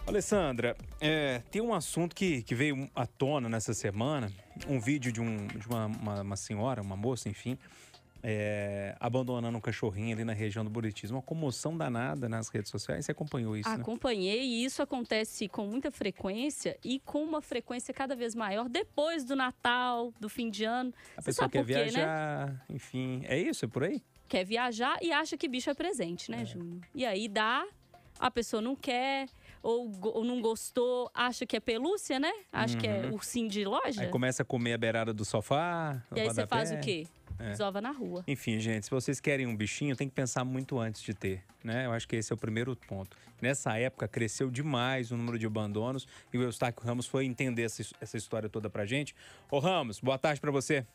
Alessandra, tem um assunto que veio à tona nessa semana, um vídeo de uma senhora, uma moça, enfim, abandonando um cachorrinho ali na região do Buritis. Uma comoção danada nas redes sociais. Você acompanhou isso, né? Acompanhei, e isso acontece com muita frequência e com uma frequência cada vez maior depois do Natal, do fim de ano. A Você pessoa sabe quer por quê, viajar, né? Enfim, é isso? É por aí? Quer viajar e acha que bicho é presente, né, Júnior? E aí a pessoa não quer, ou não gostou, acha que é pelúcia, né? Acha que é ursinho de loja. Aí começa a comer a beirada do sofá. E aí você faz o quê? Desova na rua. Enfim, gente, se vocês querem um bichinho, tem que pensar muito antes de ter, né? Eu acho que esse é o primeiro ponto. Nessa época, cresceu demais o número de abandonos e o Eustáquio Ramos foi entender essa história toda pra gente. Ô Ramos, boa tarde pra você.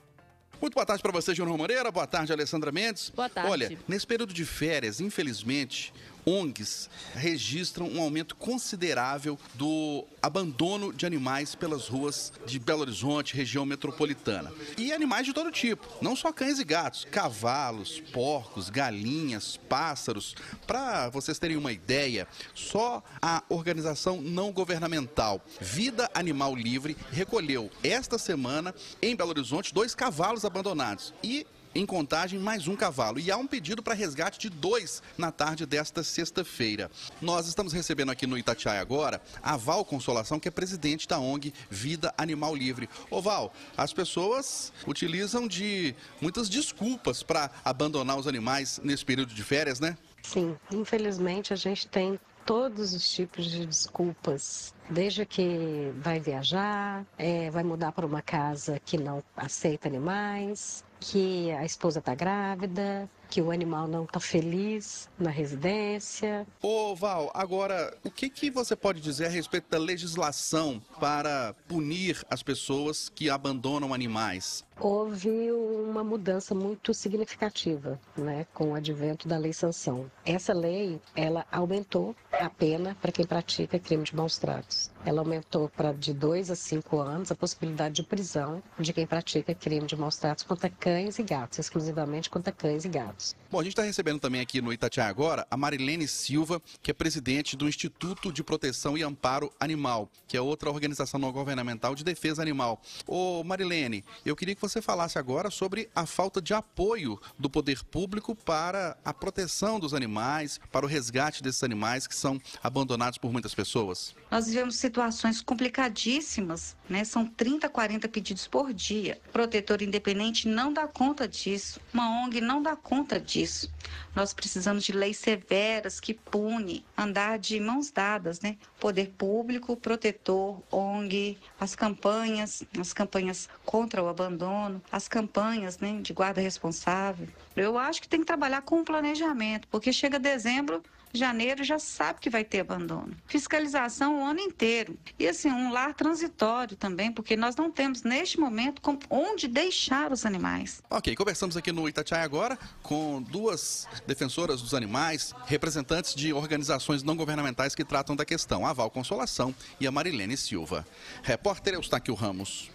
Muito boa tarde para você, Júnior Moreira. Boa tarde, Alessandra Mendes. Boa tarde. Olha, nesse período de férias, infelizmente, ONGs registram um aumento considerável do abandono de animais pelas ruas de Belo Horizonte, região metropolitana. E animais de todo tipo, não só cães e gatos, cavalos, porcos, galinhas, pássaros. Para vocês terem uma ideia, só a organização não governamental Vida Animal Livre recolheu esta semana em Belo Horizonte 2 cavalos abandonados e em Contagem, mais um cavalo. E há um pedido para resgate de 2 na tarde desta sexta-feira. Nós estamos recebendo aqui no Itatiaia agora a Val Consolação, que é presidente da ONG Vida Animal Livre. Ô Val, as pessoas utilizam de muitas desculpas para abandonar os animais nesse período de férias, né? Sim, infelizmente a gente tem todos os tipos de desculpas, desde que vai viajar, vai mudar para uma casa que não aceita animais, que a esposa está grávida, que o animal não está feliz na residência. Ô Val, agora, o que você pode dizer a respeito da legislação para punir as pessoas que abandonam animais? Houve uma mudança muito significativa, né, com o advento da Lei Sanção. Essa lei, ela aumentou a pena para quem pratica crime de maus tratos. Ela aumentou de 2 a 5 anos a possibilidade de prisão de quem pratica crime de maus tratos contra cães e gatos, exclusivamente contra cães e gatos. Bom, a gente está recebendo também aqui no Itatiaia agora a Marilene Silva, que é presidente do Instituto de Proteção e Amparo Animal, que é outra organização não governamental de defesa animal. Ô Marilene, eu queria que você falasse agora sobre a falta de apoio do poder público para a proteção dos animais, para o resgate desses animais que são abandonados por muitas pessoas. Nós vivemos situações complicadíssimas, né? São 30, 40 pedidos por dia. O protetor independente não dá conta disso. Uma ONG não dá conta disso. Nós precisamos de leis severas que punem, andar de mãos dadas, né? Poder público, protetor, ONG, as campanhas contra o abandono, as campanhas, né, de guarda responsável. Eu acho que tem que trabalhar com o planejamento, porque chega dezembro, janeiro já sabe que vai ter abandono. Fiscalização o ano inteiro. E assim, um lar transitório também, porque nós não temos neste momento onde deixar os animais. Ok, conversamos aqui no Itatiaia agora com 2 defensoras dos animais, representantes de organizações não governamentais que tratam da questão, a Val Consolação e a Marilene Silva. Repórter Eustáquio Ramos.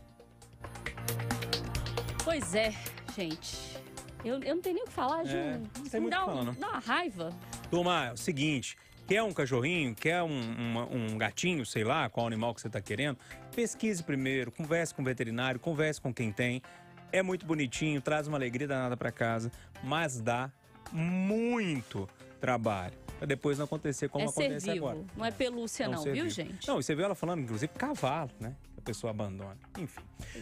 Pois é, gente. Eu não tenho nem o que falar, Júnior. Não tem muito o que falar, não. Dá uma raiva. Turma, é o seguinte, quer um cachorrinho, quer um gatinho, sei lá, qual animal que você está querendo, pesquise primeiro, converse com o veterinário, converse com quem tem. É muito bonitinho, traz uma alegria danada para casa, mas dá muito trabalho. Pra depois não acontecer como acontece ser vivo, agora. não é pelúcia não, viu, vivo. gente? Não, e você viu ela falando, inclusive, cavalo, né? Que a pessoa abandona. Enfim.